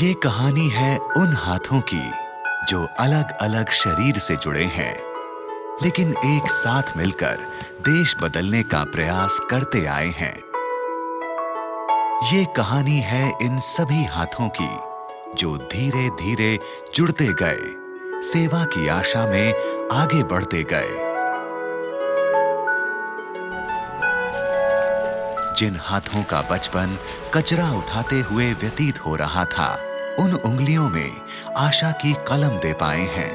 ये कहानी है उन हाथों की जो अलग अलग शरीर से जुड़े हैं, लेकिन एक साथ मिलकर देश बदलने का प्रयास करते आए हैं। ये कहानी है इन सभी हाथों की जो धीरे धीरे जुड़ते गए, सेवा की आशा में आगे बढ़ते गए। जिन हाथों का बचपन कचरा उठाते हुए व्यतीत हो रहा था, उन उंगलियों में आशा की कलम दे पाए हैं।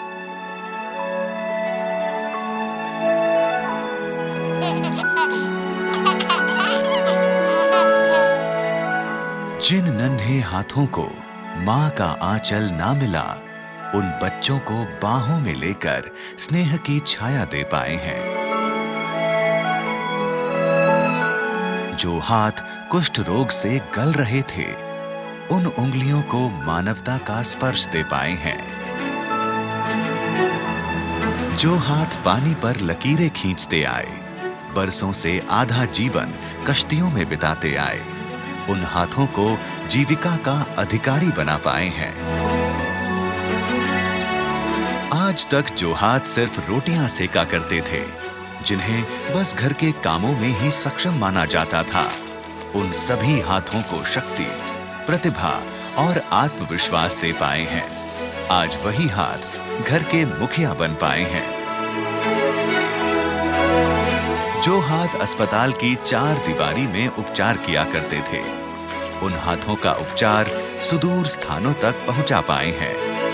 जिन नन्हे हाथों को मां का आंचल ना मिला, उन बच्चों को बाहों में लेकर स्नेह की छाया दे पाए हैं। जो हाथ कुष्ठ रोग से गल रहे थे, उन उंगलियों को मानवता का स्पर्श दे पाए हैं। जो हाथ पानी पर लकीरें खींचते आए, बरसों से आधा जीवन कश्तियों में बिताते आए, उन हाथों को जीविका का अधिकारी बना पाए हैं। आज तक जो हाथ सिर्फ रोटियां सेका करते थे, जिन्हें बस घर के कामों में ही सक्षम माना जाता था, उन सभी हाथों को शक्ति, प्रतिभा और आत्मविश्वास दे पाए हैं। आज वही हाथ घर के मुखिया बन पाए हैं। जो हाथ अस्पताल की चार दीवारी में उपचार किया करते थे, उन हाथों का उपचार सुदूर स्थानों तक पहुंचा पाए हैं।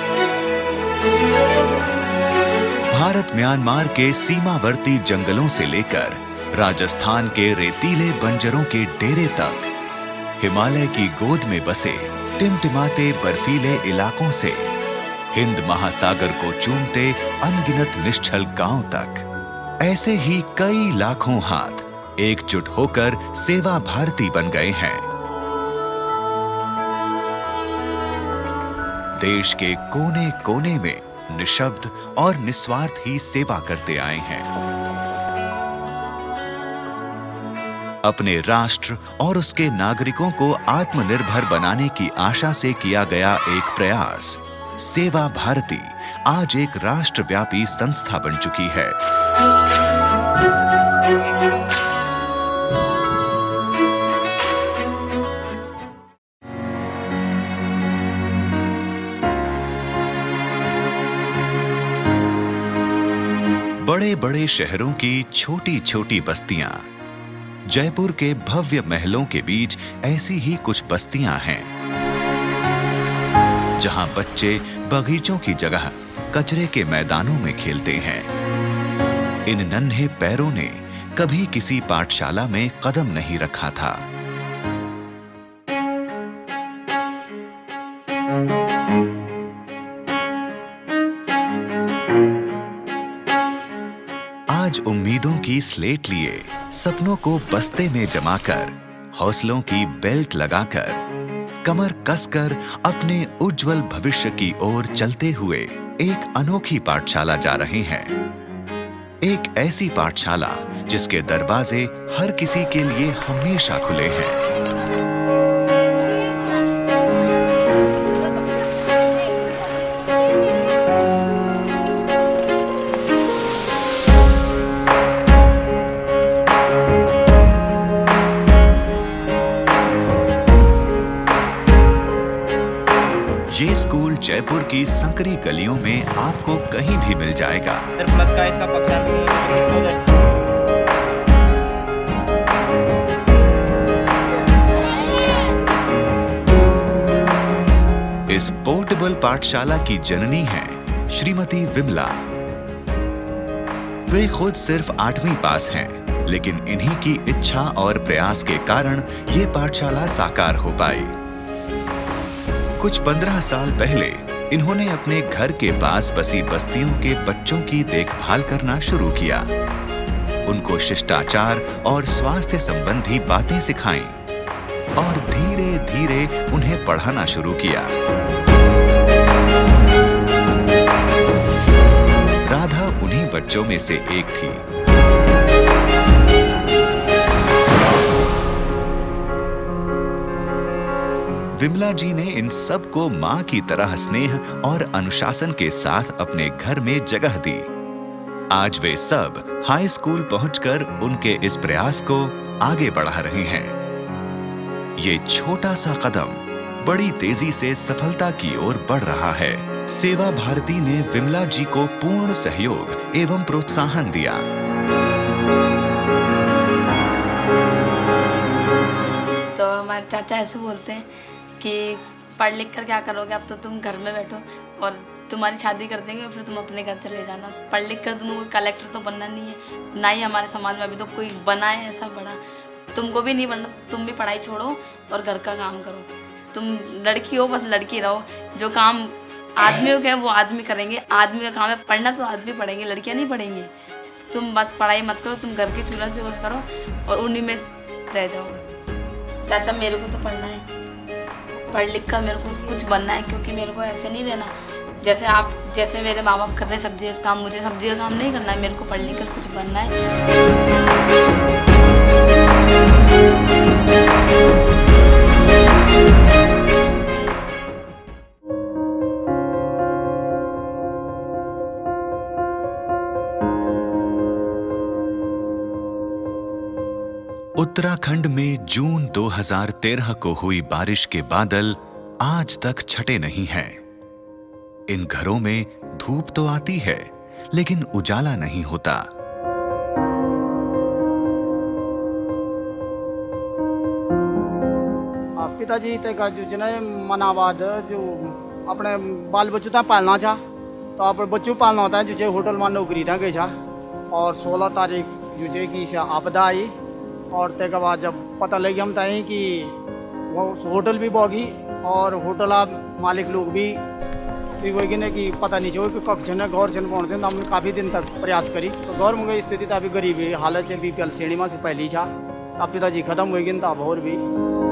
भारत म्यांमार के सीमावर्ती जंगलों से लेकर राजस्थान के रेतीले बंजरों के डेरे तक, हिमालय की गोद में बसे टिमटिमाते बर्फीले इलाकों से हिंद महासागर को चूमते अनगिनत निश्चल गांव तक, ऐसे ही कई लाखों हाथ एकजुट होकर सेवा भारती बन गए हैं। देश के कोने कोने में निशब्द और निस्वार्थ ही सेवा करते आए हैं। अपने राष्ट्र और उसके नागरिकों को आत्मनिर्भर बनाने की आशा से किया गया एक प्रयास, सेवा भारती, आज एक राष्ट्रव्यापी संस्था बन चुकी है। बड़े बड़े शहरों की छोटी छोटी बस्तियां, जयपुर के भव्य महलों के बीच ऐसी ही कुछ बस्तियां हैं, जहां बच्चे बगीचों की जगह कचरे के मैदानों में खेलते हैं। इन नन्हे पैरों ने कभी किसी पाठशाला में कदम नहीं रखा था। आज उम्मीदों की स्लेट लिए, सपनों को बस्ते में जमाकर, हौसलों की बेल्ट लगाकर, कमर कसकर अपने उज्जवल भविष्य की ओर चलते हुए एक अनोखी पाठशाला जा रहे हैं। एक ऐसी पाठशाला जिसके दरवाजे हर किसी के लिए हमेशा खुले हैं। ये स्कूल जयपुर की संकरी गलियों में आपको कहीं भी मिल जाएगा। प्लस का इसका पक्षांतर इस पोर्टेबल पाठशाला की जननी है श्रीमती विमला। वे खुद सिर्फ 8वीं पास हैं, लेकिन इन्हीं की इच्छा और प्रयास के कारण ये पाठशाला साकार हो पाई। कुछ 15 साल पहले इन्होंने अपने घर के पास बसी बस्तियों के बच्चों की देखभाल करना शुरू किया। उनको शिष्टाचार और स्वास्थ्य संबंधी बातें सिखाईं और धीरे धीरे उन्हें पढ़ाना शुरू किया। राधा उन्हीं बच्चों में से एक थी। विमला जी ने इन सब को मां की तरह स्नेह और अनुशासन के साथ अपने घर में जगह दी। आज वे सब हाई स्कूल पहुंचकर उनके इस प्रयास को आगे बढ़ा रहे हैं। ये छोटा सा कदम बड़ी तेजी से सफलता की ओर बढ़ रहा है। सेवा भारती ने विमला जी को पूर्ण सहयोग एवं प्रोत्साहन दिया। तो हमारे चाचा ऐसे बोलते हैं कि पढ़ लिख कर क्या करोगे, अब तो तुम घर में बैठो और तुम्हारी शादी कर देंगे और फिर तुम अपने घर चले जाना। पढ़ लिख कर तुम्हें कोई कलेक्टर तो बनना नहीं है, ना ही हमारे समाज में अभी तो कोई बना है ऐसा बड़ा। तुमको भी नहीं बनना, तुम भी पढ़ाई छोड़ो और घर का काम करो। तुम लड़की हो, बस लड़की रहो। जो काम आदमियों के हैं वो आदमी करेंगे, आदमी का काम है पढ़ना, तो आदमी पढ़ेंगे, लड़कियां नहीं पढ़ेंगी। तो तुम बस पढ़ाई मत करो, तुम घर के चूल्हा चौका करो और उन्हीं में रह जाओगे। चाचा मेरे को तो पढ़ना है, पढ़ लिख कर मेरे को कुछ बनना है, क्योंकि मेरे को ऐसे नहीं रहना जैसे मेरे माँ बाप कर रहे सब्जी का काम, मुझे सब्जी का काम नहीं करना है, मेरे को पढ़ लिख कर कुछ बनना है। उत्तराखंड में जून 2013 को हुई बारिश के बादल आज तक छटे नहीं हैं। इन घरों में धूप तो आती है, लेकिन उजाला नहीं होता। पिताजी का जो मनाबाद जो अपने बाल बच्चों तक पालना चाह, तो आप बच्चों पालना होता है जो होटल में नौकरी था गई था। और 16 तारीख जो की आपदा आई और तक बाद जब पता लगी हम ताई कि वो होटल भी बोगी और होटल मालिक लोग भी सीवगी ने कि पता नहीं चलो कि कब छन गौर छन पहुँच तो हमने काफ़ी दिन तक प्रयास करी। तो गौर में स्थिति तो अभी गरीबी हालत है, BPL श्रेणी में से पहली छा। अब पिताजी खत्म हो गई तो अब और भी।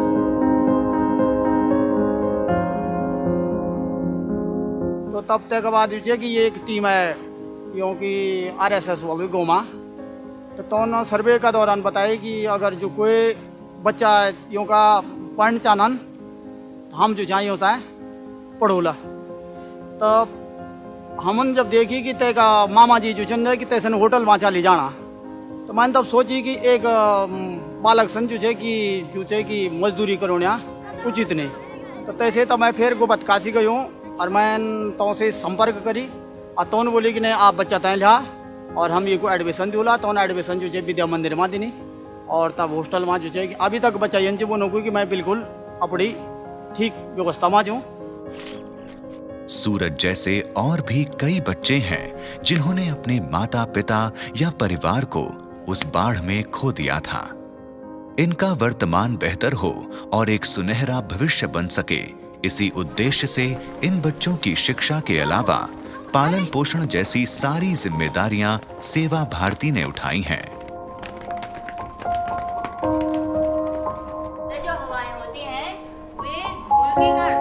तो तब तक बाद जो कि ये एक टीम है क्योंकि RSS होगी गोमा, तो सर्वे का दौरान बताए कि अगर जो कोई बच्चा यूँ का पढ़ना चाहन हम जो चाहिए होता है पढ़ोला। तब हमन जब देखी कि तय का मामा जी जो चल रहे कि तैसे होटल वहाँ चली जाना, तो मैंने तब सोची कि एक बालक सन जो है कि मजदूरी करोना उचित नहीं। तो तैसे तो मैं फिर गोबत काशी गई हूँ और मैं तो से संपर्क करी और तो बोली कि नहीं आप बच्चा तय लिया और हम ये को एडमिशन दिला। तो एडमिशन जो है विद्या मंदिर में दिनी और तब हॉस्टल में जो है कि अभी तक बच्चा ये वो नौकरी कि मैं बिल्कुल अपनी ठीक व्यवस्था में हूँ। सूरज जैसे और भी कई बच्चे हैं जिन्होंने अपने माता पिता या परिवार को उस बाढ़ में खो दिया था। इनका वर्तमान बेहतर हो और एक सुनहरा भविष्य बन सके, इसी उद्देश्य से इन बच्चों की शिक्षा के अलावा पालन पोषण जैसी सारी जिम्मेदारियां सेवा भारती ने उठाई हैं। जो हवाएं होती हैं वे धूल की कण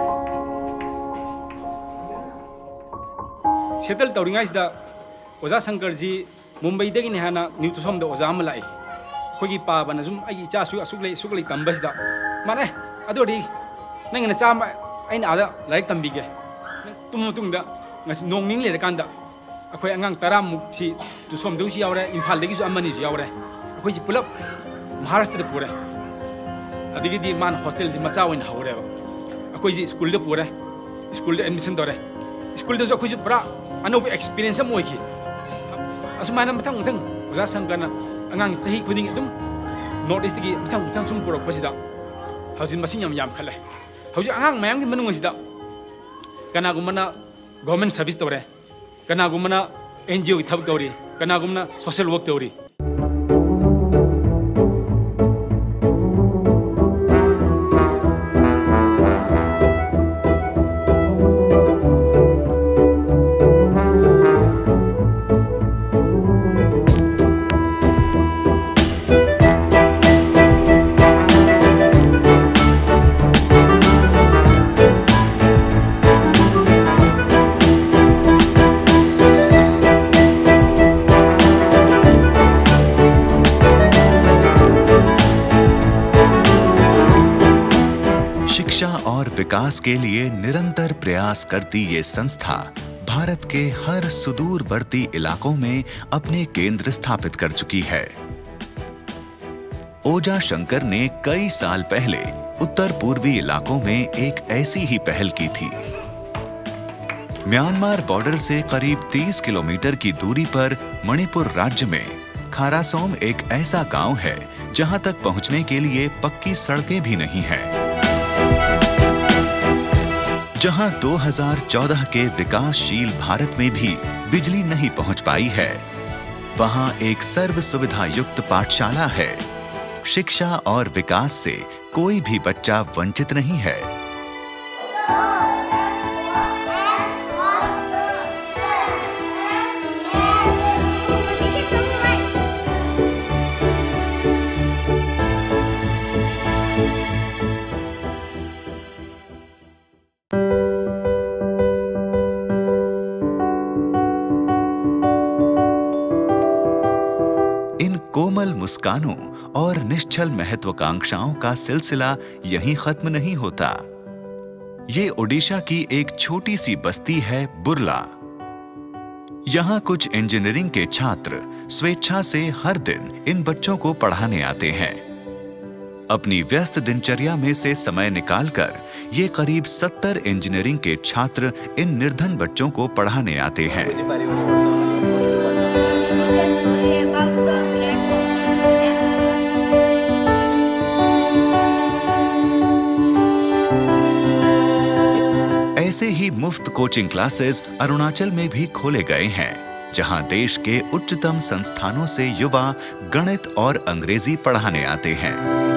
सेटल तौरीङाइसिदा ओजा शंकर जी मुंबई दगी हाना न्यूट्रिशोम द ओजा लाई खोगी पाबन जुम आई चासु असुकले तंबसिदा माने अदोडी नंगना चाम आइन आदा लाइक तंबीगे तुम तुंगदा नोंग निंग लेरकांदा अखोय अंगांग 10 मुक्सी तुसोम दौसी यावरे इम्फाल दगी जो अमनी जो यावरे अखोय जी पुलप महाराष्ट्र द पुरे अदिगी दी मान हॉस्टल जी मचा वइन हावरे अखोय जी स्कूल द पुरे स्कूल द एडमिशन दरे स्कूल द जो अखोय जी पुरा अनोब एक्सपीरियंस अम ओइखि असुमाना मथंग मथंग ओजा संकना अंगांग सही खुदिंग एकदम नॉर्थ ईस्ट की मथंग मथंग सुम पुरक पसिदा हौजिन मसिंग याम खले हौजि अंगांग मयाम की मनुंग सिदा कनागुमना गवर्नमेंट सर्विस तौरे कनागुमना NGO की थबक तौरी कनागुमना सोशल वर्क तौरी। शिक्षा और विकास के लिए निरंतर प्रयास करती ये संस्था भारत के हर सुदूरवर्ती इलाकों में अपने केंद्र स्थापित कर चुकी है। ओजा शंकर ने कई साल पहले उत्तर पूर्वी इलाकों में एक ऐसी ही पहल की थी। म्यांमार बॉर्डर से करीब 30 किलोमीटर की दूरी पर मणिपुर राज्य में खारासोम एक ऐसा गांव है जहां तक पहुंचने के लिए पक्की सड़कें भी नहीं हैं। जहां 2014 के विकासशील भारत में भी बिजली नहीं पहुंच पाई है, वहां एक सर्व सुविधा युक्त पाठशाला है। शिक्षा और विकास से कोई भी बच्चा वंचित नहीं है। इन कोमल मुस्कानों और निश्चल महत्वाकांक्षाओं का सिलसिला यहीं खत्म नहीं होता। ये ओडिशा की एक छोटी सी बस्ती है बुर्ला। यहाँ कुछ इंजीनियरिंग के छात्र स्वेच्छा से हर दिन इन बच्चों को पढ़ाने आते हैं। अपनी व्यस्त दिनचर्या में से समय निकालकर ये करीब 70 इंजीनियरिंग के छात्र इन निर्धन बच्चों को पढ़ाने आते हैं। ऐसे ही मुफ्त कोचिंग क्लासेस अरुणाचल में भी खोले गए हैं, जहां देश के उच्चतम संस्थानों से युवा गणित और अंग्रेजी पढ़ाने आते हैं।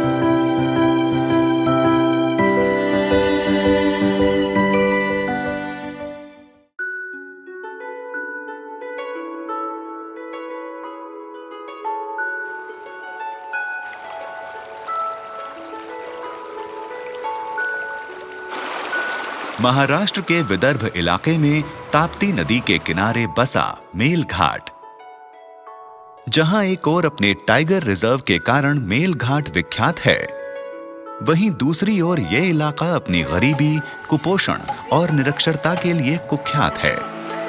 महाराष्ट्र के विदर्भ इलाके में ताप्ती नदी के किनारे बसा मेलघाट, जहां एक ओर अपने टाइगर रिजर्व के कारण मेलघाट विख्यात है, वहीं दूसरी ओर यह इलाका अपनी गरीबी, कुपोषण और निरक्षरता के लिए कुख्यात है।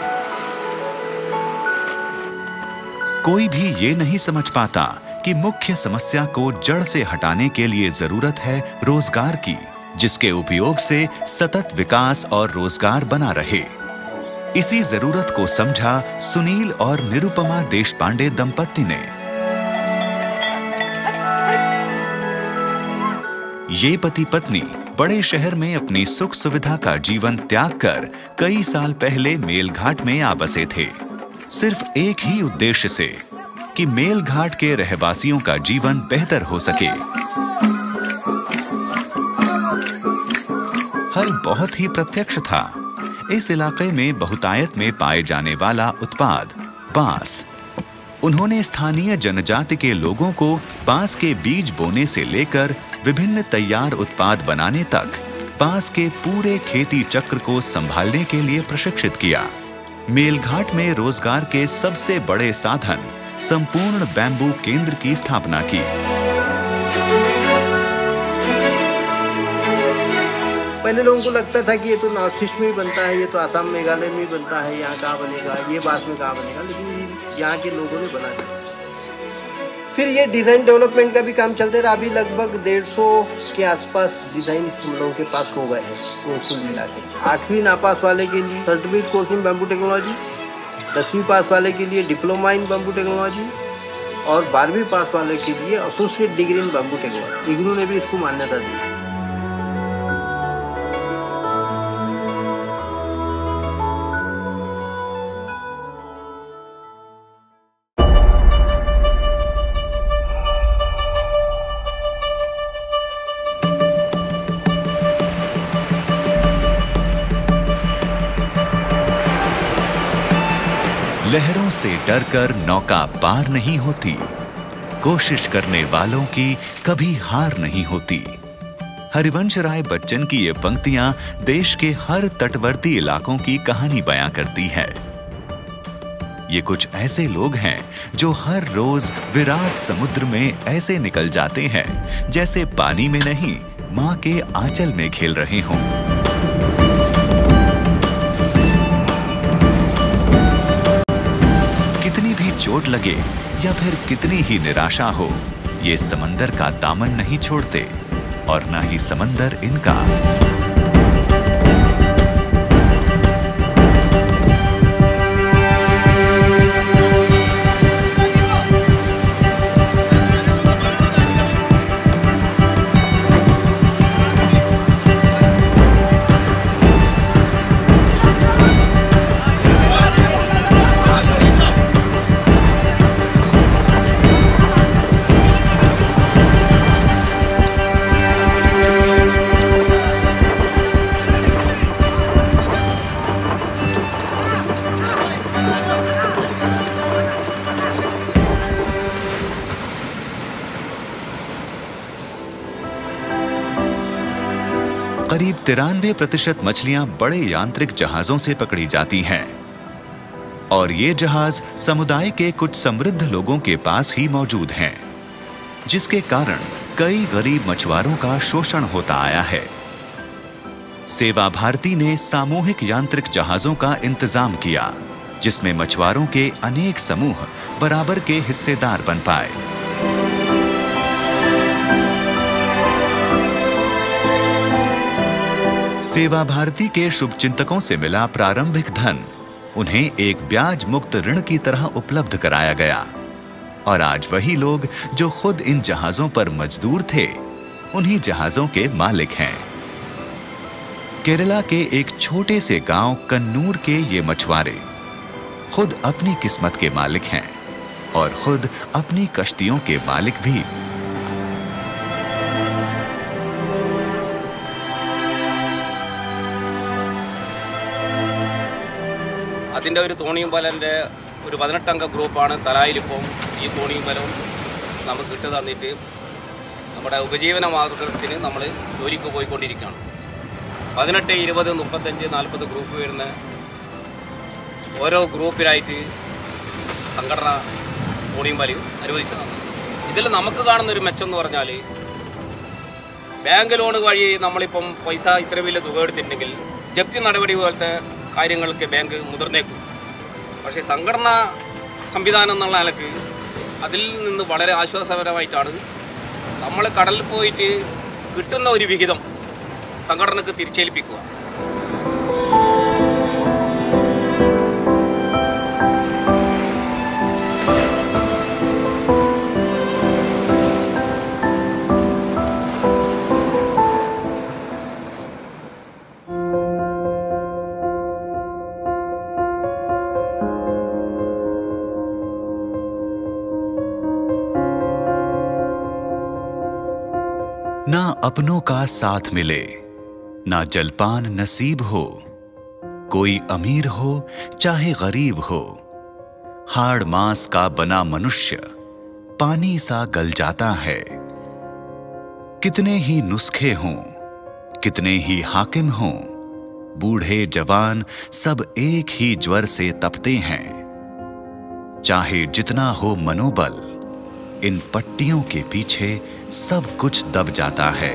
कोई भी ये नहीं समझ पाता कि मुख्य समस्या को जड़ से हटाने के लिए जरूरत है रोजगार की, जिसके उपयोग से सतत विकास और रोजगार बना रहे। इसी जरूरत को समझा सुनील और निरुपमा देशपांडे दंपत्ति ने। ये पति पत्नी बड़े शहर में अपनी सुख सुविधा का जीवन त्याग कर कई साल पहले मेलघाट में आ बसे थे, सिर्फ एक ही उद्देश्य से कि मेलघाट के रहवासियों का जीवन बेहतर हो सके। हल बहुत ही प्रत्यक्ष था। इस इलाके में बहुतायत में पाए जाने वाला उत्पाद बांस। उन्होंने स्थानीय जनजाति के लोगों को बांस के बीज बोने से लेकर विभिन्न तैयार उत्पाद बनाने तक बांस के पूरे खेती चक्र को संभालने के लिए प्रशिक्षित किया। मेलघाट में रोजगार के सबसे बड़े साधन संपूर्ण बैम्बू केंद्र की स्थापना की। पहले लोगों को लगता था कि ये तो नॉर्थ ईस्ट में ही बनता है, ये तो आसाम मेघालय में ही बनता है, यहाँ कहाँ बनेगा, ये बांस में कहाँ बनेगा, लेकिन यहाँ के लोगों ने बना दिया। फिर ये डिज़ाइन डेवलपमेंट का भी काम चलते रहा। अभी लगभग 150 के आसपास डिज़ाइन हम लोगों के पास हो गए हैं कुल मिला के। 8वीं नापास वाले के लिए certificate course in bamboo technology, 10वीं पास वाले के लिए डिप्लोमा इन बैम्बू टेक्नोलॉजी और 12वीं पास वाले के लिए associate degree in bamboo technology. IGNOU ने भी इसको मान्यता दी। लहरों से डरकर नौका पार नहीं होती, कोशिश करने वालों की कभी हार नहीं होती। हरिवंश राय बच्चन की ये पंक्तियां देश के हर तटवर्ती इलाकों की कहानी बयां करती है। ये कुछ ऐसे लोग हैं जो हर रोज विराट समुद्र में ऐसे निकल जाते हैं जैसे पानी में नहीं मां के आंचल में खेल रहे हों। कितनी भी चोट लगे या फिर कितनी ही निराशा हो, ये समंदर का दामन नहीं छोड़ते और ना ही समंदर इनका। करीब 93% मछलियां बड़े यांत्रिक जहाजों से पकड़ी जाती हैं और ये जहाज समुदाय के कुछ समृद्ध लोगों के पास ही मौजूद हैं, जिसके कारण कई गरीब मछुआरों का शोषण होता आया है। सेवा भारती ने सामूहिक यांत्रिक जहाजों का इंतजाम किया, जिसमें मछुआरों के अनेक समूह बराबर के हिस्सेदार बन पाए। सेवा भारती के शुभचिंतकों से मिला प्रारंभिक धन उन्हें एक ब्याज मुक्त ऋण की तरह उपलब्ध कराया गया और आज वही लोग जो खुद इन जहाजों पर मजदूर थे, उन्हीं जहाजों के मालिक हैं। केरला के एक छोटे से गांव कन्नूर के ये मछुआरे खुद अपनी किस्मत के मालिक हैं और खुद अपनी कश्तियों के मालिक भी। അതിൻ്റെ ഒരു തോണിയും പാലൻ്റെ ഒരു 18-അംഗ ഗ്രൂപ്പാണ് തലായിലിപ്പം ഈ തോണിയും പാലവും നമുക്ക് ഇട്ട് തന്നിട്ട് നമ്മുടെ ഉപജീവന മാർഗത്തിന് നമ്മൾ ജോലിക്ക് പോയിക്കൊണ്ടിരിക്കുകയാണ്. 18, 20, 35, 40 ഗ്രൂപ്പ് വരുന്ന ഓരോ ഗ്രൂപ്പിലായിട്ട് സംഘടന തോണിയും പാലയും അനുവദിച്ചതാണ്. ഇതിൽ നമുക്ക് കാണുന്നൊരു മെച്ചം എന്ന് പറഞ്ഞാൽ ബാങ്ക് ലോൺ വഴി നമ്മളിപ്പം പൈസ ഇത്ര വലിയ തുക എടുത്തിട്ടുണ്ടെങ്കിൽ ജപ്തി നടപടി പോലത്തെ കാര്യങ്ങൾക്ക് ബാങ്ക് മുതിർന്നേക്കും. പക്ഷേ സംഘടനാ സംവിധാനം എന്നുള്ള നിലക്ക് അതിൽ നിന്ന് വളരെ ആശ്വാസപരമായിട്ടാണ് നമ്മൾ കടലിൽ പോയിട്ട് കിട്ടുന്ന ഒരു വിഹിതം സംഘടനക്ക് തിരിച്ചേൽപ്പിക്കുക. ना अपनों का साथ मिले, ना जलपान नसीब हो, कोई अमीर हो चाहे गरीब हो, हाड़ मांस का बना मनुष्य पानी सा गल जाता है। कितने ही नुस्खे हों, कितने ही हाकिम हों, बूढ़े जवान सब एक ही ज्वर से तपते हैं। चाहे जितना हो मनोबल, इन पट्टियों के पीछे सब कुछ दब जाता है।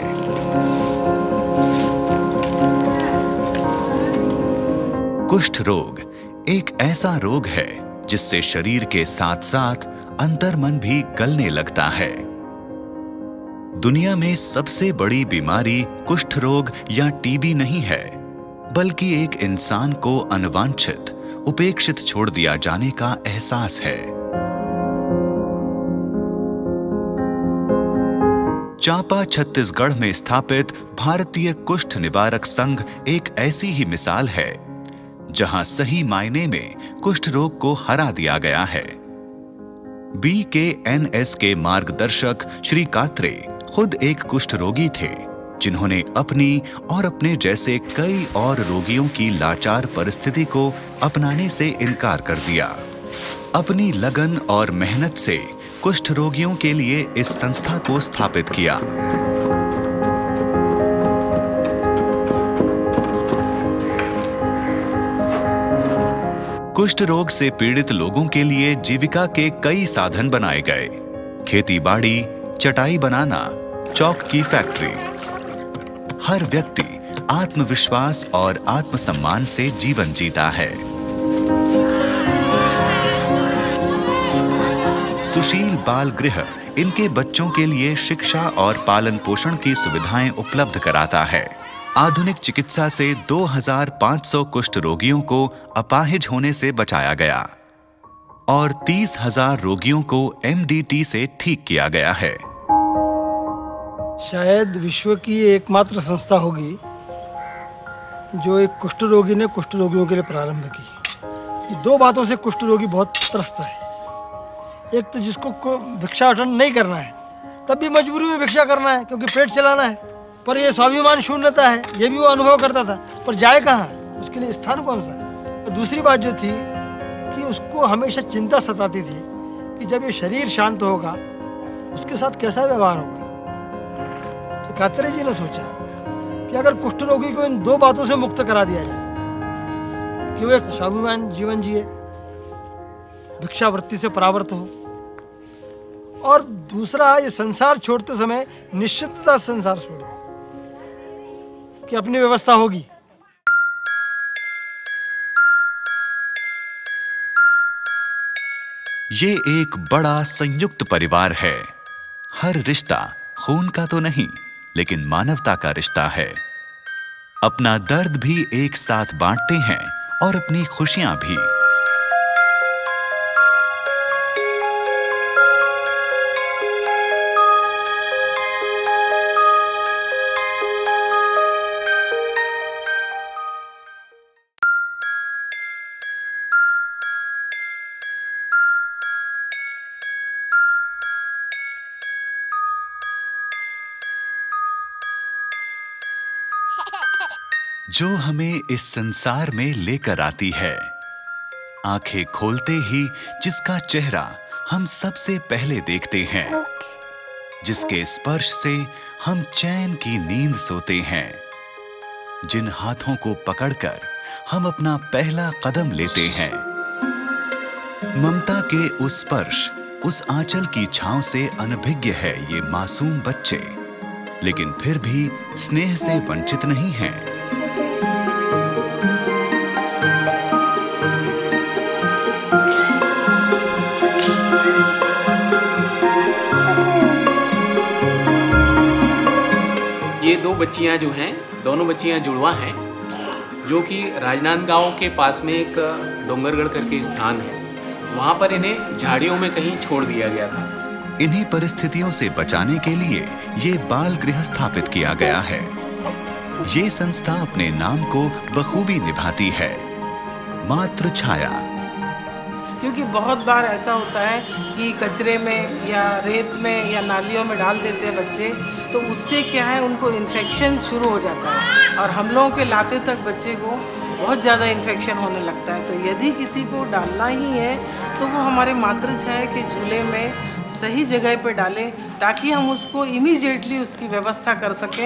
कुष्ठ रोग एक ऐसा रोग है जिससे शरीर के साथ साथ अंतर्मन भी गलने लगता है। दुनिया में सबसे बड़ी बीमारी कुष्ठ रोग या टीबी नहीं है, बल्कि एक इंसान को अनवांछित, उपेक्षित छोड़ दिया जाने का एहसास है। चांपा छत्तीसगढ़ में स्थापित भारतीय कुष्ठ निवारक संघ एक ऐसी ही मिसाल है जहां सही मायने में कुष्ठ रोग को हरा दिया गया है। BKNS के मार्गदर्शक श्री कात्रे खुद एक कुष्ठ रोगी थे, जिन्होंने अपनी और अपने जैसे कई और रोगियों की लाचार परिस्थिति को अपनाने से इनकार कर दिया। अपनी लगन और मेहनत से कुष्ठ रोगियों के लिए इस संस्था को स्थापित किया। कुष्ठ रोग से पीड़ित लोगों के लिए जीविका के कई साधन बनाए गए। खेती बाड़ी, चटाई बनाना, चौक की फैक्ट्री। हर व्यक्ति आत्मविश्वास और आत्मसम्मान से जीवन जीता है। सुशील बाल गृह इनके बच्चों के लिए शिक्षा और पालन पोषण की सुविधाएं उपलब्ध कराता है। आधुनिक चिकित्सा से 2500 कुष्ठ रोगियों को अपाहिज होने से बचाया गया और 30,000 रोगियों को MDT से ठीक किया गया है। शायद विश्व की एकमात्र संस्था होगी जो एक कुष्ठ रोगी ने कुष्ठ रोगियों के लिए प्रारंभ की। दो बातों से कुष्ठ रोगी बहुत त्रस्त है। एक तो जिसको भिक्षाटन नहीं करना है, तब भी मजबूरी में भिक्षा करना है क्योंकि पेट चलाना है, पर ये स्वाभिमान शून्यता है, ये भी वो अनुभव करता था, पर जाए कहाँ, उसके लिए स्थान कौन सा है। दूसरी बात जो थी कि उसको हमेशा चिंता सताती थी कि जब ये शरीर शांत होगा उसके साथ कैसा व्यवहार होगा। तो कात्रे जी ने सोचा कि अगर कुष्ठ रोगी को इन दो बातों से मुक्त करा दिया जाए कि वो एक स्वाभिमान जीवन जिए, भिक्षावृत्ति से परावृत हो, और दूसरा ये संसार छोड़ते समय निश्चितता संसार छोड़े कि अपनी व्यवस्था होगी। ये एक बड़ा संयुक्त परिवार है। हर रिश्ता खून का तो नहीं, लेकिन मानवता का रिश्ता है। अपना दर्द भी एक साथ बांटते हैं और अपनी खुशियां भी। जो हमें इस संसार में लेकर आती है, आंखें खोलते ही जिसका चेहरा हम सबसे पहले देखते हैं, जिसके स्पर्श से हम चैन की नींद सोते हैं, जिन हाथों को पकड़कर हम अपना पहला कदम लेते हैं। ममता के उस स्पर्श, उस आंचल की छांव से अनभिज्ञ है ये मासूम बच्चे, लेकिन फिर भी स्नेह से वंचित नहीं हैं। ये दो बच्चियां जो हैं, दोनों बच्चियां जुड़वा हैं, जो कि राजनांदगांव के पास में एक डोंगरगढ़ करके स्थान है, वहाँ पर इन्हें झाड़ियों में कहीं छोड़ दिया गया था। इन्हीं परिस्थितियों से बचाने के लिए ये बाल गृह स्थापित किया गया है। ये संस्था अपने नाम को बखूबी निभाती है, मातृ छाया। क्योंकि बहुत बार ऐसा होता है कि कचरे में या रेत में या नालियों में डाल देते हैं बच्चे, तो उससे क्या है, उनको इन्फेक्शन शुरू हो जाता है और हम लोगों के लाते तक बच्चे को बहुत ज़्यादा इन्फेक्शन होने लगता है। तो यदि किसी को डालना ही है तो वो हमारे मातृ छाया के झूले में सही जगह पे डालें, ताकि हम उसको इमीडिएटली उसकी व्यवस्था कर सकें।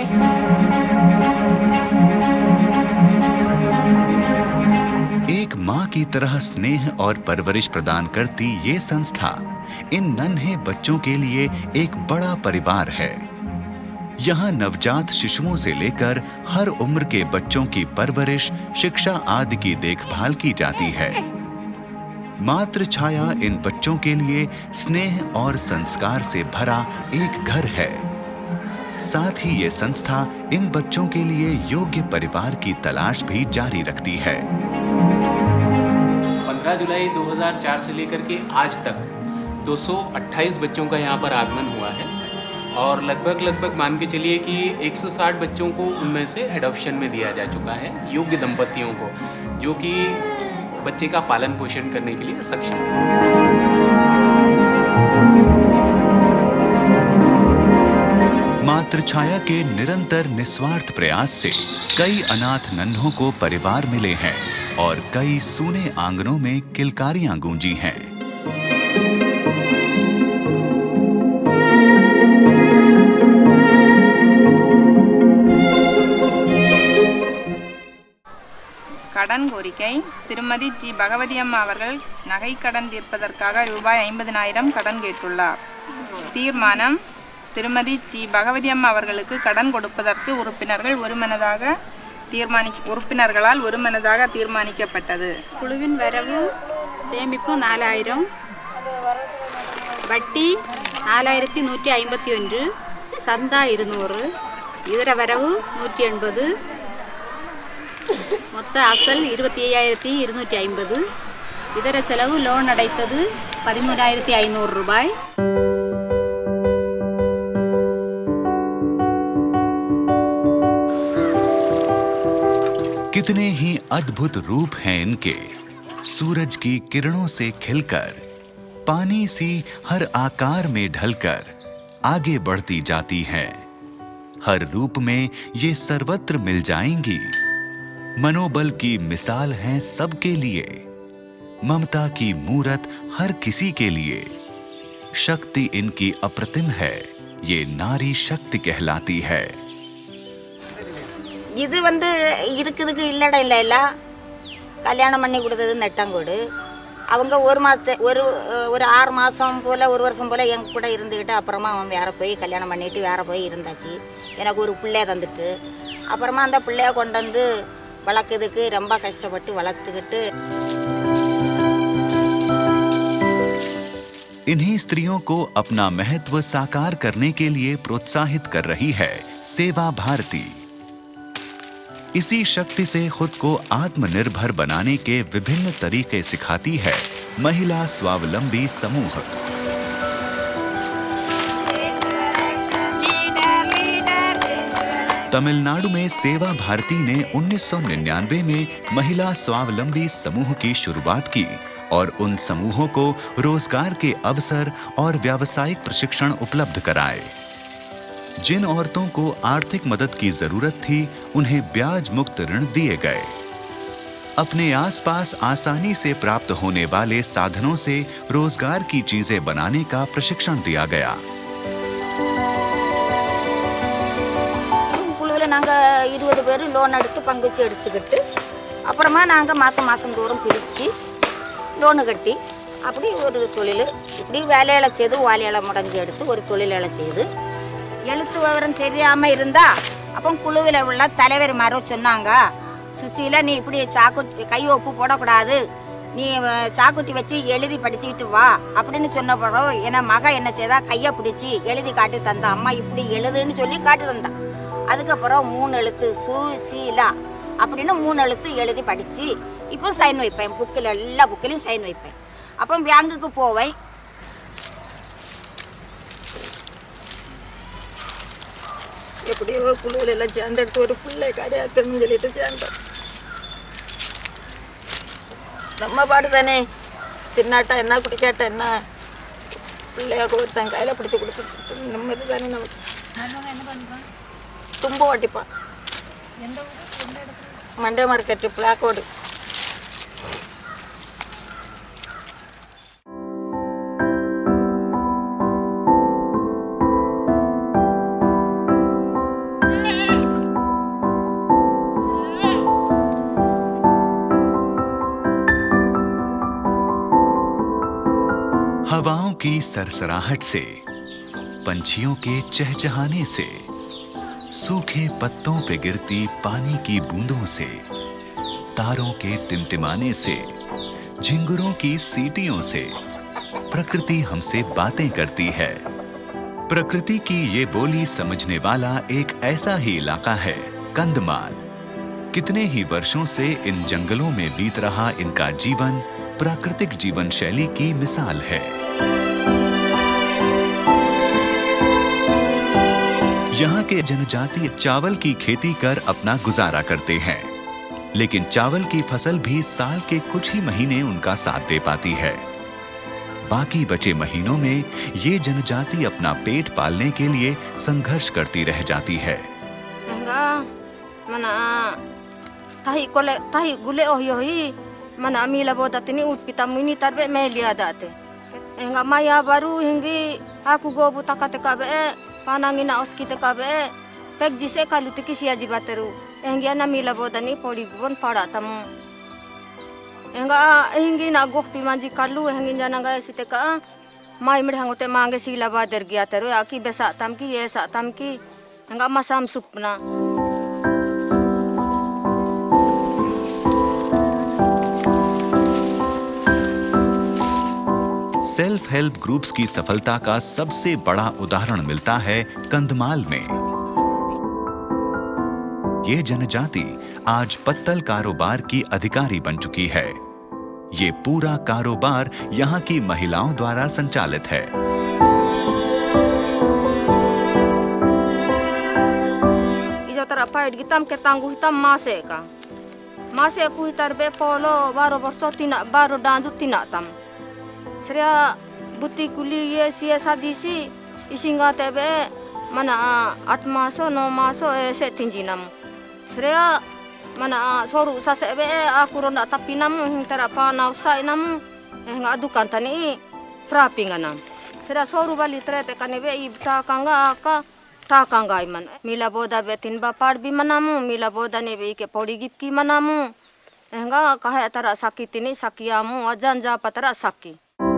एक माँ की तरह स्नेह और परवरिश प्रदान करती ये संस्था इन नन्हे बच्चों के लिए एक बड़ा परिवार है। यहाँ नवजात शिशुओं से लेकर हर उम्र के बच्चों की परवरिश, शिक्षा आदि की देखभाल की जाती है। मातृ छाया इन बच्चों के लिए स्नेह और संस्कार से भरा एक घर है। साथ ही ये संस्था इन बच्चों के लिए योग्य परिवार की तलाश भी जारी रखती है। 15 जुलाई 2004 से लेकर के आज तक 228 बच्चों का यहाँ पर आगमन हुआ है और लगभग मान के चलिए कि 160 बच्चों को उनमें से एडॉप्शन में दिया जा चुका है, योग्य दंपतियों को, जो कि बच्चे का पालन पोषण करने के लिए सक्षम है। मातृ छाया के निरंतर निस्वार्थ प्रयास से कई अनाथ नन्हों को परिवार मिले हैं और कई सूने आंगनों में किलकारियां गूंजी हैं। கடன் கோரிக்கை திருமதி டி பகவதி அம்மா அவர்கள் நகை கடன் தீர்ப்பதற்காக ரூபாய் 50,000 கடன் கேட்டுள்ளார். தீர்மானம் திருமதி டி பகவதி அம்மா அவர்களுக்கு கடன் கொடுப்பதற்கு உறுப்பினர்களால் ஒருமனதாக தீர்மானிக்கப்பட்டது. குழுவின் வரவு சேமிப்பு 4000, வட்டி 4151, சந்தா 200, இதர வரவு 180, மொத்த அசல் 25250, இதர செலவு லோன் அடைத்தது 13500 ரூபாய். कितने ही अद्भुत रूप हैं इनके। सूरज की किरणों से खिलकर, पानी सी हर आकार में ढलकर आगे बढ़ती जाती हैं। हर रूप में ये सर्वत्र मिल जाएंगी। मनोबल की मिसाल हैं सबके लिए, ममता की मूरत हर किसी के लिए। शक्ति इनकी अप्रतिम है, ये नारी शक्ति कहलाती है। இது வந்து இருக்குதுக்கு இல்லடா இல்ல கல்யாணம் பண்ணி கொடுத்தது நெட்டாங்கோடு. அவங்க ஒரு 6 மாதம் போல் 1 வருஷம் போல் எங்க கூட இருந்துக்கிட்டு அப்புறமா அவன் வேற போய் கல்யாணம் பண்ணிட்டு வேற போய் இருந்தாச்சு. எனக்கு ஒரு பிள்ளைய தந்துட்டு அப்புறமா அந்த பிள்ளைய கொண்டு வந்து வளர்க்குறதுக்கு ரொம்ப கஷ்டப்பட்டு வளர்த்துக்கிட்டு. इन्हीं स्त्रियों को अपना महत्व साकार करने के लिए प्रोत्साहित कर रही है सेवा भारती। इसी शक्ति से खुद को आत्मनिर्भर बनाने के विभिन्न तरीके सिखाती है महिला स्वावलंबी समूह। तमिलनाडु में सेवा भारती ने 1999 में महिला स्वावलंबी समूह की शुरुआत की और उन समूहों को रोजगार के अवसर और व्यावसायिक प्रशिक्षण उपलब्ध कराए। जिन औरतों को आर्थिक मदद की जरूरत थी उन्हें ब्याज मुक्त ऋण दिए गए। अपने आसपास आसानी से प्राप्त होने वाले साधनों से रोजगार की चीजें बनाने का प्रशिक्षण दिया गया। நாங்க 20 பேர் லோன் எடுத்து பங்குச்சு எடுத்துக்கிட்டு அப்புறமா நாங்க மாசம் மாசம் தோறும் பிரிச்சு லோன் கட்டி அப்படி ஒரு தொழில் இப்படி வேலையில செய்து வாலையில முடங்கி எடுத்து ஒரு தொழிலாள செய்து எழுத்து விவரம் தெரியாம இருந்தா அப்போ குழுவில் உள்ள தலைவர் மாரோ சொன்னாங்க, சுசீலா நீ இப்படி கை ஒப்பு போடக்கூடாது, நீ சாக்குட்டி வச்சு எழுதி படிச்சுக்கிட்டு வா அப்படின்னு சொன்ன பிறகு என் மக என்ன செய்தா கையை பிடிச்சி எழுதி காட்டி தந்தா. அம்மா இப்படி எழுதுன்னு சொல்லி காட்டி தந்தா. அதுக்கப்புறம் 3 எழுத்து சுசீலா அப்படின்னு 3 எழுத்து எழுதி படித்து இப்போ சைன் வைப்பேன். புக்கில் எல்லா புக்கிலையும் சைன் வைப்பேன். அப்போ பேங்குக்கு போவேன். எப்படியோ குழுவில் எல்லாம் சேர்ந்தெடுத்து ஒரு பிள்ளை கரையாத்தன்னு சொல்லிட்டு சேர்ந்தோம். நம்ம பாடு தானே, தின்னாட்டா என்ன குடிக்காட்டா என்ன, பிள்ளைய ஒருத்தன் கையில் பிடிச்சி கொடுத்து நிம்மதி தானே நமக்கு. தும்பு ஓட்டிப்பான் மண்டே மார்க்கெட்டு பிளாக்கோடு. हवाओं की सरसराहट से, पंछियों के चहचहाने से, सूखे पत्तों पे गिरती पानी की बूंदों से, तारों के टिमटिमाने से, झिंगुरों की सीटियों से प्रकृति हमसे बातें करती है। प्रकृति की ये बोली समझने वाला एक ऐसा ही इलाका है कंधमाल। कितने ही वर्षों से इन जंगलों में बीत रहा इनका जीवन प्राकृतिक जीवन शैली की मिसाल है। यहाँ के जनजाति चावल की खेती कर अपना गुजारा करते हैं, लेकिन चावल की फसल भी साल के कुछ ही महीने उनका साथ दे पाती है। बाकी बचे महीनों में ये जनजाति अपना पेट पालने के लिए संघर्ष करती रह जाती है। mana amila boda tini utpita muni tarbe me liya date enga maya baru hingi aku gobu takate kabe panangina oskite kabe pek jise kaluti kisia jibateru enga na mila boda ni poli bon pada tamu enga hingi na gopi manji kalu hingi jananga siteka mai merhangote mange sila bader gya tero aki besa tamki ye sa tamki enggak masam supna. Self help groups की सफलता का सबसे बड़ा उदाहरण मिलता है कंधमाल में। ये जनजाति आज पत्तल कारोबार की अधिकारी बन चुकी है। ये पूरा कारोबार यहाँ की महिलाओं द्वारा संचालित है। Ijo terapait gitam ketangguh hitam mase ka. Mase aku hitarbe polo baro borso tina baro danju tina tam. Seria buti kuli ye sia sadisi isinga tebe mana 8 maso 9 maso se tinjinam. Seria mana soru sasebe aku ronda tapinam hintara pa nausai nam nga adukan tani prapinganam. Seria soru bali trete kanebe ibta kanga aka takanga iman. Mila boda betin bapar bi manamu mila boda nebe ke podi gipki manamu. Nga kahe tara sakitini sakiamu ajanja patara saki.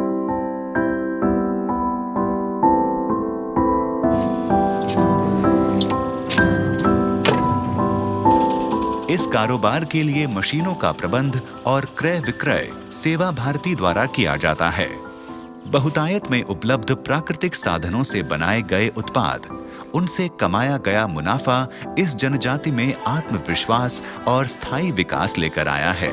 इस कारोबार के लिए मशीनों का प्रबंध और क्रय विक्रय सेवा भारती द्वारा किया जाता है। बहुतायत में उपलब्ध प्राकृतिक साधनों से बनाए गए उत्पाद, उनसे कमाया गया मुनाफा इस जनजाति में आत्मविश्वास और स्थायी विकास लेकर आया है।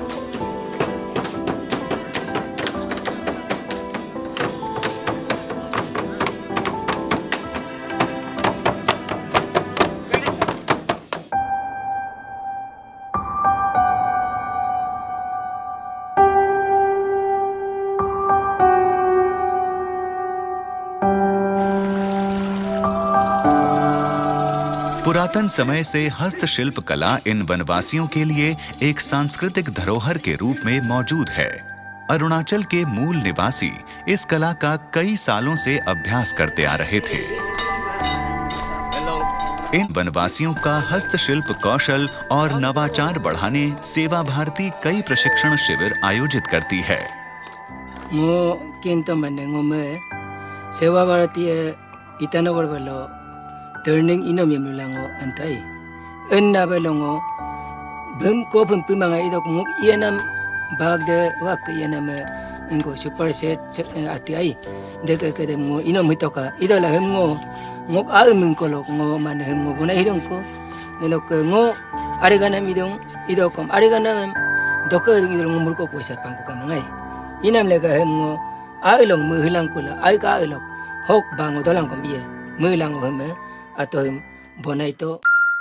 पुरातन समय से हस्तशिल्प कला इन वनवासियों के लिए एक सांस्कृतिक धरोहर के रूप में मौजूद है। अरुणाचल के मूल निवासी इस कला का कई सालों से अभ्यास करते आ रहे थे। इन वनवासियों का हस्तशिल्प कौशल और नवाचार बढ़ाने सेवा भारती कई प्रशिक्षण शिविर आयोजित करती है। सेवा भारती ईटानगर वालों turning inom yam lango antai enna belongo bum ko bum pimanga idok ngok yenam bagde wak yenam ingo super set ati ai deke ke demo inom hitoka idola hemgo ngok a min ko lo ngo man hemgo bona hidong ko nelok ngo arigana midong idokom arigana doka idol ngumur ko poisa pangko kamangai inam lega hemgo a ilong mu hilang kula ai ka ilok hok bango dolang kom ye mu hilang hemme atau bona itu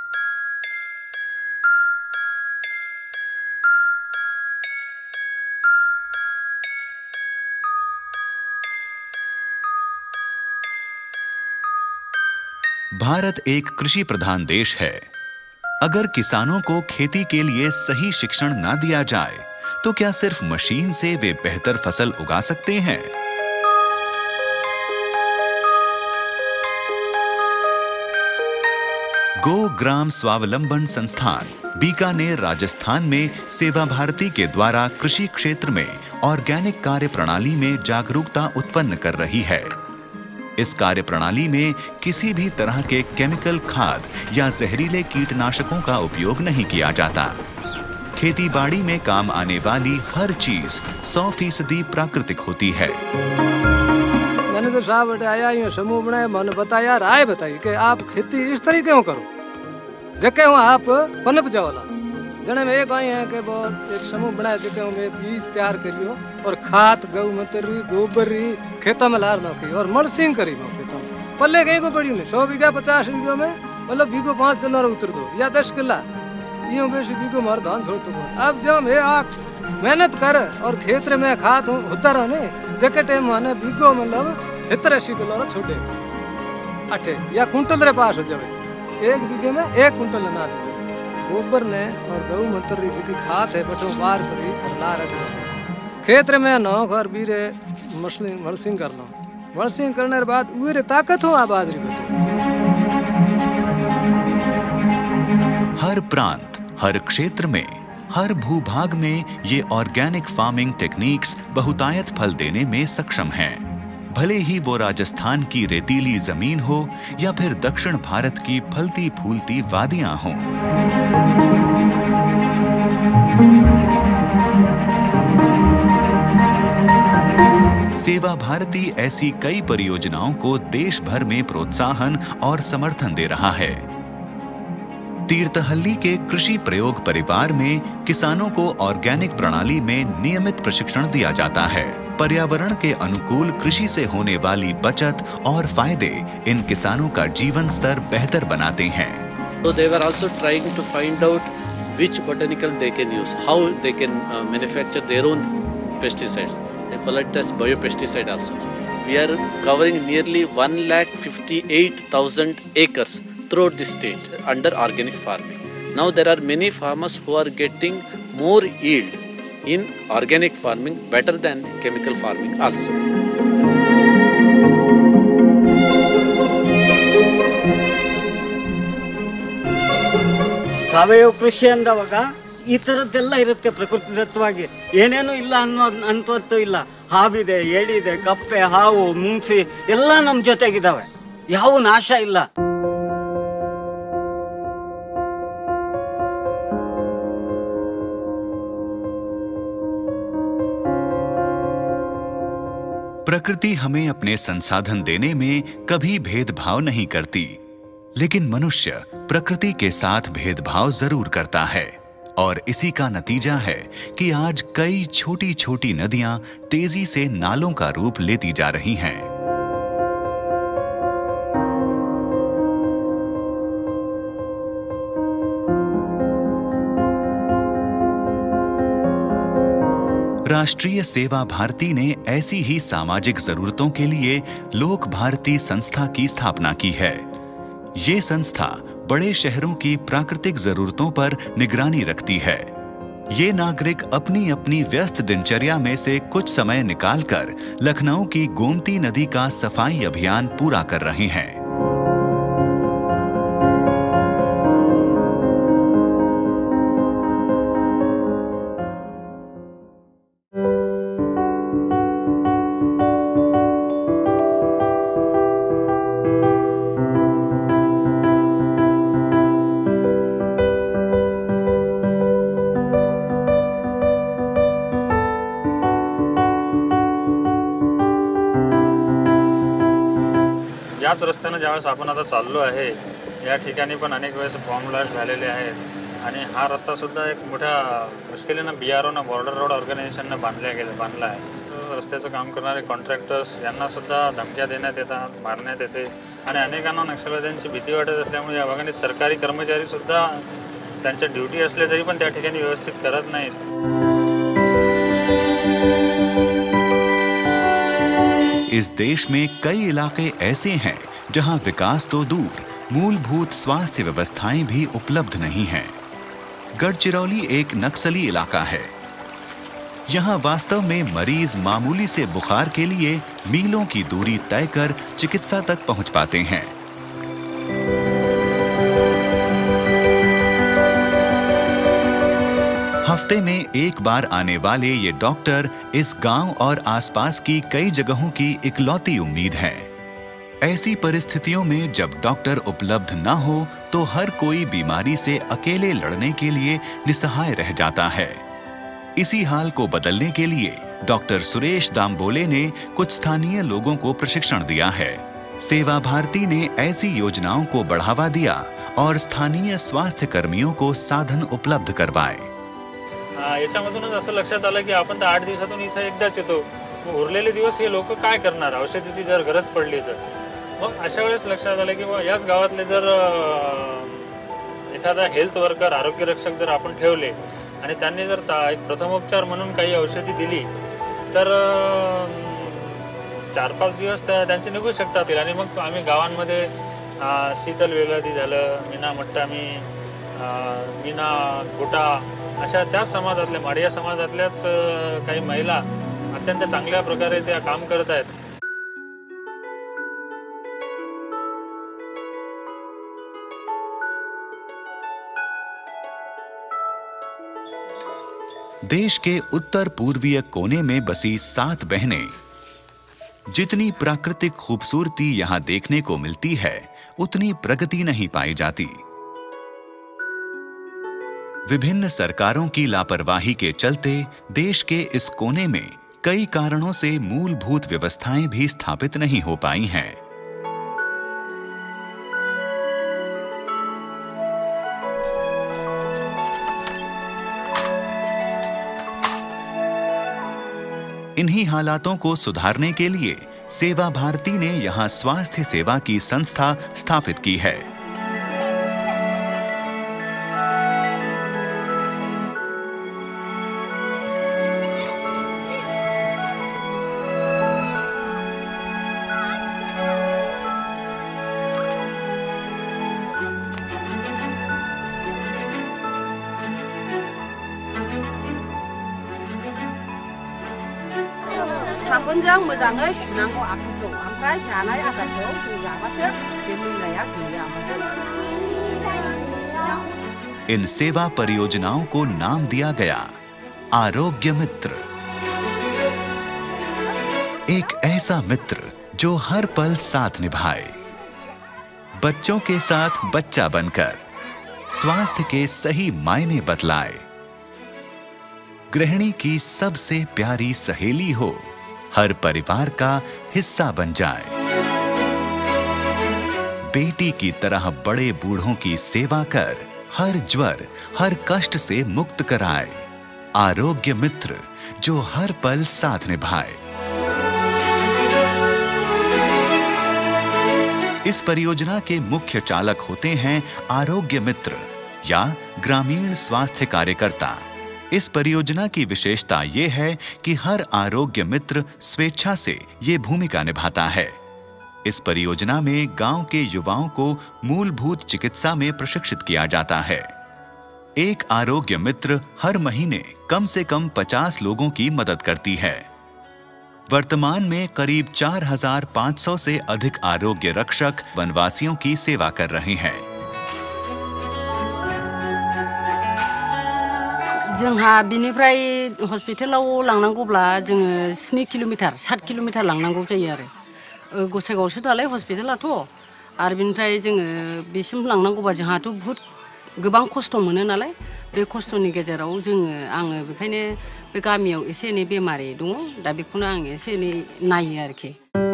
Bharat एक कृषि प्रधान देश है। अगर किसानों को खेती के लिए सही शिक्षण ना दिया जाए तो क्या सिर्फ मशीन से वे बेहतर फसल उगा सकते हैं? गो ग्राम स्वावलंबन संस्थान बीकानेर राजस्थान में सेवा भारती के द्वारा कृषि क्षेत्र में ऑर्गेनिक कार्य प्रणाली में जागरूकता उत्पन्न कर रही है। इस कार्य प्रणाली में किसी भी तरह के केमिकल खाद या जहरीले कीटनाशकों का उपयोग नहीं किया जाता। खेती-बाड़ी में काम आने वाली हर चीज 100% प्राकृतिक होती है। मैंने तो साहब बताया ये समूह बनाए, मैंने बताया राय बताई कि आप खेती इस तरीके क्यों करो जके हो आप पनप जाओला जने में एक आई है कि बहुत एक समूह बनाए जके में बीज तैयार करियो और खाद गौ मूत्र गोबर खेतों में लार नौकी और मल्चिंग करी नो खेतों पल्ले कहीं को पड़ी नहीं 100 बीघा 50 बीघा में मतलब बीघो 5 किलो उतर दो या 10 किला यूं बेसी बीघो मार धान छोड़ दो। अब जब ये आप मेहनत कर और खेत में खाद होता रहे जके टाइम माने बीघो मतलब 80 किलो छोड़े अठे या कुंटल रे पास हो जाए एक बीघे में 1 कुंटल अनाज हो जाए। गोबर ने और गौ मूत्र जी खाद है बटो बार करी और ला रहे खेत में नौ घर बीरे मल्चिंग कर लो। मल्चिंग करने के बाद उरे ताकत हो बाजरी हर प्रांत हर क्षेत्र में हर भूभाग में ये ऑर्गेनिक फार्मिंग टेक्निक्स बहुतायत फल देने में सक्षम हैं। भले ही वो राजस्थान की रेतीली जमीन हो या फिर दक्षिण भारत की फलती फूलती वादियां हों। सेवा भारती ऐसी कई परियोजनाओं को देश भर में प्रोत्साहन और समर्थन दे रहा है। तीर्थहल्ली के कृषि प्रयोग परिवार में किसानों को ऑर्गेनिक प्रणाली में नियमित प्रशिक्षण दिया जाता है। पर्यावरण के अनुकूल कृषि से होने वाली बचत और फायदे इन किसानों का जीवन स्तर बेहतर बनाते हैं। So they were also trying to find out which botanical they can use, how they can manufacture their own pesticides. They call it as biopesticide also. We are covering nearly 1,58,000 acres throughout the state under organic farming. Now there are many farmers who are getting more yield in organic farming better than chemical farming also. ಸಾವಯವ ಕೃಷಿ ಅಂದವಾಗ ಈ ಥರದ್ದೆಲ್ಲ ಇರುತ್ತೆ ಪ್ರಕೃತಿದತ್ತವಾಗಿ, ಏನೇನು ಇಲ್ಲ ಅಂತವತ್ತು ಇಲ್ಲ. ಹಾವಿದೆ, ಏಡಿದೆ, ಕಪ್ಪೆ, ಹಾವು, ಮುಂಗ್ಸಿ ಎಲ್ಲ ನಮ್ಮ ಜೊತೆಗಿದ್ದಾವೆ, ಯಾವ ನಾಶ ಇಲ್ಲ. प्रकृति हमें अपने संसाधन देने में कभी भेदभाव नहीं करती, लेकिन मनुष्य प्रकृति के साथ भेदभाव जरूर करता है। और इसी का नतीजा है कि आज कई छोटी छोटी नदियां तेजी से नालों का रूप लेती जा रही हैं। राष्ट्रीय सेवा भारती ने ऐसी ही सामाजिक जरूरतों के लिए लोक भारती संस्था की स्थापना की है। ये संस्था बड़े शहरों की प्राकृतिक जरूरतों पर निगरानी रखती है। ये नागरिक अपनी अपनी व्यस्त दिनचर्या में से कुछ समय निकालकर लखनऊ की गोमती नदी का सफाई अभियान पूरा कर रहे हैं। याच रस्त्यानं ज्यावेळेस आपण आता चाललो आहे, या ठिकाणी पण अनेक वेळेस बॉम्ब ब्लास्ट झालेले आहेत आणि हा रस्तासुद्धा एक मोठ्या मुश्किलीनं BROनं बॉर्डर रोड ऑर्गनायझेशननं बांधला आहे. रस्त्याचं काम करणारे कॉन्ट्रॅक्टर्स यांनासुद्धा धमक्या देण्यात येतात, मारण्यात येते आणि अनेकांना नक्षलवाद्यांची भीती वाटत असल्यामुळे या भागाने सरकारी कर्मचारीसुद्धा त्यांच्या ड्युटी असले तरी पण त्या ठिकाणी व्यवस्थित करत नाहीत. इस देश में कई इलाके ऐसे हैं जहां विकास तो दूर, मूलभूत स्वास्थ्य व्यवस्थाएं भी उपलब्ध नहीं हैं। गढ़चिरौली एक नक्सली इलाका है। यहाँ वास्तव में मरीज मामूली से बुखार के लिए मीलों की दूरी तय कर चिकित्सा तक पहुंच पाते हैं। हफ्ते में एक बार आने वाले ये डॉक्टर इस गांव और आसपास की कई जगहों की इकलौती उम्मीद है। ऐसी परिस्थितियों में जब डॉक्टर उपलब्ध न हो तो हर कोई बीमारी से अकेले लड़ने के लिए निसहाय रह जाता है। इसी हाल को बदलने के लिए डॉक्टर सुरेश दामबोले ने कुछ स्थानीय लोगों को प्रशिक्षण दिया है। सेवा भारती ने ऐसी योजनाओं को बढ़ावा दिया और स्थानीय स्वास्थ्य कर्मियों को साधन उपलब्ध करवाए। याच्यामधूनच असं लक्षात आलं की आपण तर 8 दिवसातून इथं एकदाच येतो, उरलेले दिवस हे लोक काय करणार, औषधीची जर गरज पडली तर. मग अशा वेळेस लक्षात आलं की याच गावातले जर एखादा हेल्थ वर्कर, आरोग्य रक्षक जर आपण ठेवले आणि त्यांनी जर एक प्रथमोपचार म्हणून काही औषधी दिली तर 4-5 दिवस त्यांचे निघू शकतात. आणि मग आम्ही गावांमध्ये शीतल वेगळादी झालं, मीना मट्टामी, मीना गोटा अशा त्याच समाजातल्या, माडिया समाजातल्याच काही महिला अत्यंत चांगल्या प्रकारे त्या काम करत आहेत. देश के उत्तर पूर्वीय कोने में बसी 7 बहनें जितनी प्राकृतिक खूबसूरती यहाँ देखने को मिलती है, उतनी प्रगति नहीं पाई जाती। विभिन्न सरकारों की लापरवाही के चलते देश के इस कोने में कई कारणों से मूलभूत व्यवस्थाएं भी स्थापित नहीं हो पाई हैं। इन्हीं हालातों को सुधारने के लिए सेवा भारती ने यहाँ स्वास्थ्य सेवा की संस्था स्थापित की है। साबोनजों मोजाङै सुनांगौ आखाइखौ, ओमफ्राय जानाय आदारखौ जों जाबासो बे मैलाया गैया। इन सेवा परियोजनाओं को नाम दिया गया आरोग्य मित्र। एक ऐसा मित्र जो हर पल साथ निभाए, बच्चों के साथ बच्चा बनकर स्वास्थ्य के सही मायने बतलाए, गृहिणी की सबसे प्यारी सहेली हो, हर परिवार का हिस्सा बन जाए, बेटी की तरह बड़े बूढ़ों की सेवा कर हर ज्वर, हर कष्ट से मुक्त कराए। आरोग्य मित्र जो हर पल साथ निभाए। इस परियोजना के मुख्य चालक होते हैं आरोग्य मित्र या ग्रामीण स्वास्थ्य कार्यकर्ता। इस परियोजना की विशेषता ये है कि हर आरोग्य मित्र स्वेच्छा से ये भूमिका निभाता है। इस परियोजना में गांव के युवाओं को मूलभूत चिकित्सा में प्रशिक्षित किया जाता है। एक आरोग्य मित्र हर महीने कम से कम 50 लोगों की मदद करती है। वर्तमान में करीब 4500 से अधिक आरोग्य रक्षक वनवासियों की सेवा कर रहे हैं। जोंहा बिनिफ्राय हस्पिटालाव लांनांगौब्ला जोङो 7 किल'मिटार 7 किल'मिटार लांनांगौ जायो आरो गसाइगावसो दालाय हस्पिटालाथ' आरो बिनिफ्राय जोङो बेसिम लांनांगौबा जोंहाथ' बहुत गोबां खस्थ' मोनो नालाय बे खस्थ'नि गेजेराव आङो बेखायनो बे गामियाव एसे एनै बेमारि दङ दा बेखौनो आं एसे एनै नायो आरोखि।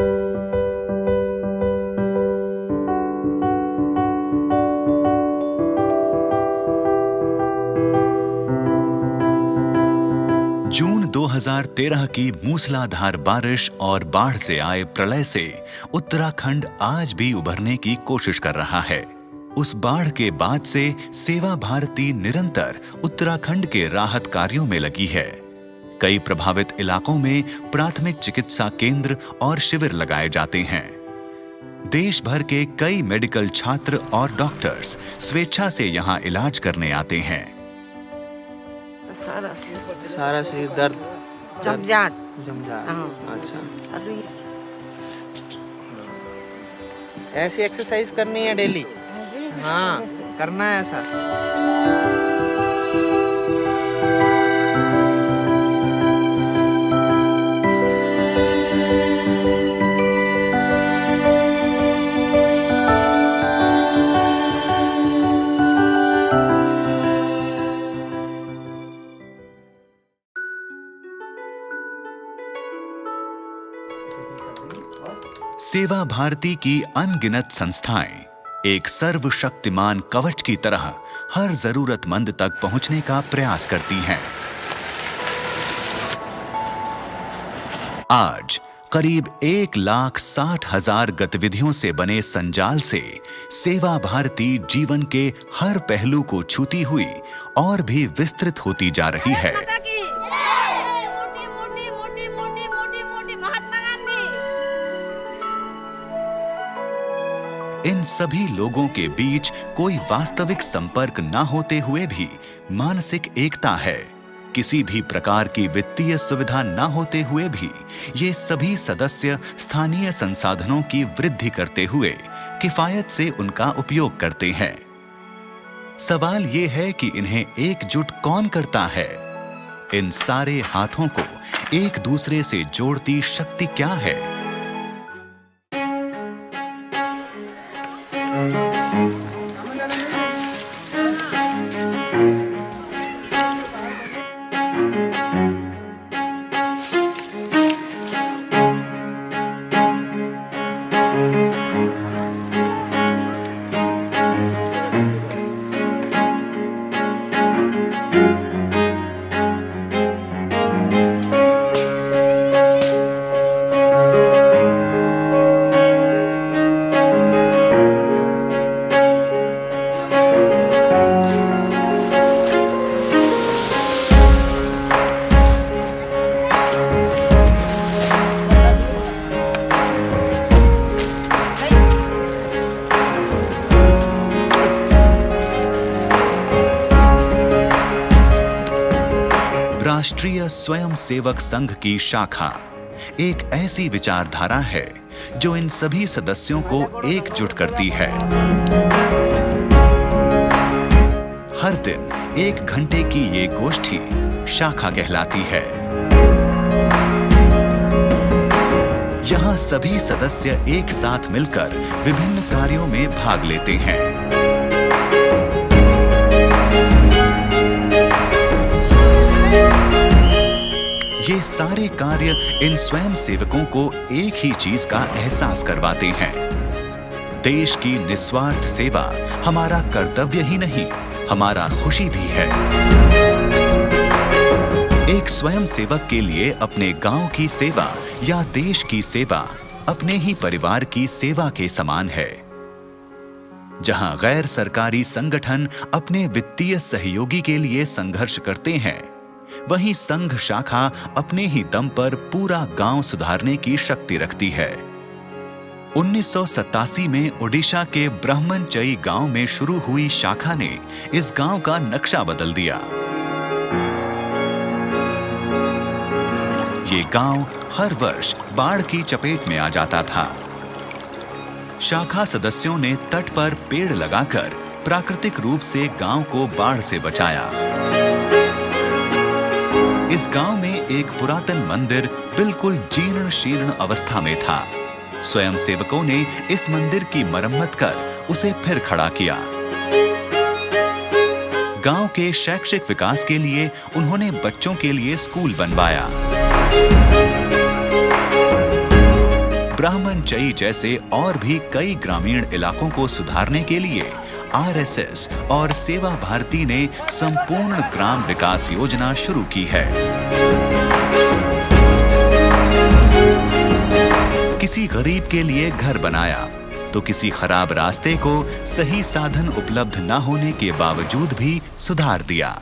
जून 2013 की मूसलाधार बारिश और बाढ़ से आए प्रलय से उत्तराखंड आज भी उभरने की कोशिश कर रहा है। उस बाढ़ के बाद से सेवा भारती निरंतर उत्तराखंड के राहत कार्यों में लगी है। कई प्रभावित इलाकों में प्राथमिक चिकित्सा केंद्र और शिविर लगाए जाते हैं। देश भर के कई मेडिकल छात्र और डॉक्टर्स स्वेच्छा से यहाँ इलाज करने आते हैं। सारा शरीर दर्द जमजाट अच्छा, ऐसी एक्सरसाइज करनी है डेली? हाँ, करना है ऐसा। सेवा भारती की अनगिनत संस्थाएं एक सर्वशक्तिमान कवच की तरह हर जरूरतमंद तक पहुंचने का प्रयास करती हैं। आज करीब 1,60,000 गतिविधियों से बने संजाल से सेवा भारती जीवन के हर पहलू को छूती हुई और भी विस्तृत होती जा रही है। इन सभी लोगों के बीच कोई वास्तविक संपर्क न होते हुए भी मानसिक एकता है। किसी भी प्रकार की वित्तीय सुविधा न होते हुए भी ये सभी सदस्य स्थानीय संसाधनों की वृद्धि करते हुए किफायत से उनका उपयोग करते हैं। सवाल ये है कि इन्हें एकजुट कौन करता है? इन सारे हाथों को एक दूसरे से जोड़ती शक्ति क्या है? राष्ट्रीय स्वयंसेवक संघ की शाखा एक ऐसी विचारधारा है जो इन सभी सदस्यों को एकजुट करती है। हर दिन 1 घंटे की ये गोष्ठी शाखा कहलाती है। यहाँ सभी सदस्य एक साथ मिलकर विभिन्न कार्यों में भाग लेते हैं। ये सारे कार्य इन स्वयंसेवकों को एक ही चीज का एहसास करवाते हैं। देश की निस्वार्थ सेवा हमारा कर्तव्य ही नहीं, हमारा खुशी भी है। एक स्वयंसेवक के लिए अपने गांव की सेवा या देश की सेवा अपने ही परिवार की सेवा के समान है। जहां गैर सरकारी संगठन अपने वित्तीय सहयोगी के लिए संघर्ष करते हैं, वहीं संघ शाखा अपने ही दम पर पूरा गांव सुधारने की शक्ति रखती है। 1987 में ओडिशा के ब्राह्मणचई गांव में शुरू हुई शाखा ने इस गांव का नक्शा बदल दिया। ये गांव हर वर्ष बाढ़ की चपेट में आ जाता था। शाखा सदस्यों ने तट पर पेड़ लगाकर प्राकृतिक रूप से गांव को बाढ़ से बचाया। इस गांव में एक पुरातन मंदिर बिल्कुल जीर्ण शीर्ण अवस्था में था। स्वयंसेवकों ने इस मंदिर की मरम्मत कर उसे फिर खड़ा किया। गांव के शैक्षिक विकास के लिए उन्होंने बच्चों के लिए स्कूल बनवाया। ब्राह्मणचई जैसे और भी कई ग्रामीण इलाकों को सुधारने के लिए आरएसएस और सेवा भारती ने संपूर्ण ग्राम विकास योजना शुरू की है। किसी गरीब के लिए घर बनाया तो किसी खराब रास्ते को सही साधन उपलब्ध न होने के बावजूद भी सुधार दिया।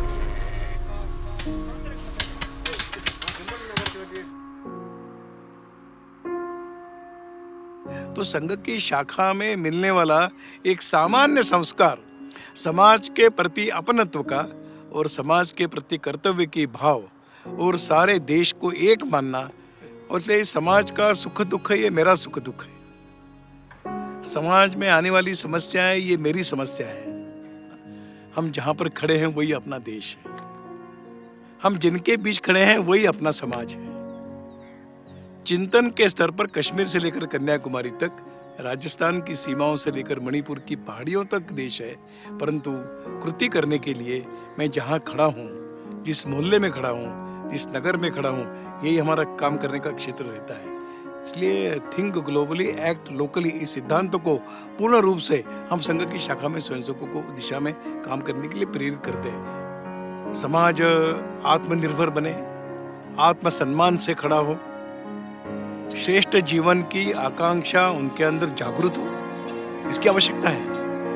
तो संघ की शाखा में मिलने वाला एक सामान्य संस्कार समाज के प्रति अपनत्व का और समाज के प्रति कर्तव्य की भाव और सारे देश को एक मानना, और इसलिए समाज का सुख दुख है, ये मेरा सुख दुख है। समाज में आने वाली समस्याएं ये मेरी समस्या है। हम जहां पर खड़े हैं वही अपना देश है। हम जिनके बीच खड़े हैं वही अपना समाज है। चिंतन के स्तर पर कश्मीर से लेकर कन्याकुमारी तक, राजस्थान की सीमाओं से लेकर मणिपुर की पहाड़ियों तक देश है, परंतु कृति करने के लिए मैं जहाँ खड़ा हूँ, जिस मोहल्ले में खड़ा हूँ, जिस नगर में खड़ा हूँ, यही हमारा काम करने का क्षेत्र रहता है। इसलिए थिंक ग्लोबली एक्ट लोकली, इस सिद्धांत को पूर्ण रूप से हम संघ की शाखा में स्वयंसेवकों को दिशा में काम करने के लिए प्रेरित करते हैं। समाज आत्मनिर्भर बने, आत्मसम्मान से खड़ा हो, श्रेष्ठ जीवन की आकांक्षा उनके अंदर जागृत हो, इसकी आवश्यकता है।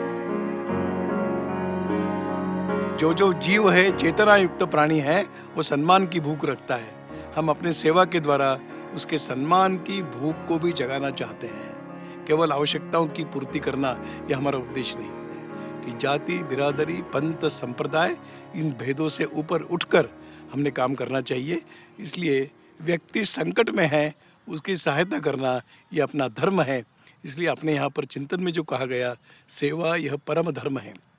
जो जीव है, चेतना युक्त प्राणी है, वो सम्मान की भूख रखता है। हम अपने सेवा के द्वारा उसके सम्मान की भूख को भी जगाना चाहते हैं। केवल आवश्यकताओं की पूर्ति करना यह हमारा उद्देश्य नहीं है कि जाति, बिरादरी, पंथ, संप्रदाय, इन भेदों से ऊपर उठकर हमने काम करना चाहिए। इसलिए व्यक्ति संकट में है, उसकी सहायता करना ये अपना धर्म है। इसलिए अपने यहाँ पर चिंतन में जो कहा गया, सेवा यह परम धर्म है।